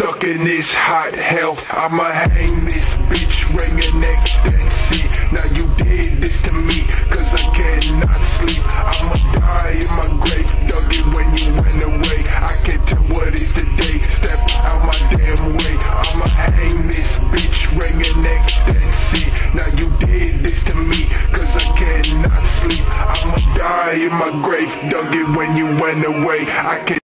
stuck in this hot hell. I'ma hang this bitch, ringing ecstasy. Now you did this to me, cause I cannot sleep. I'ma die in my grave, dug it when you went away. I can't tell what is the day, step out my damn way. I'ma hang this bitch, ringing ecstasy. Now you did this to me, cause I cannot sleep. I'ma die in my grave, dug it when you went away. I can't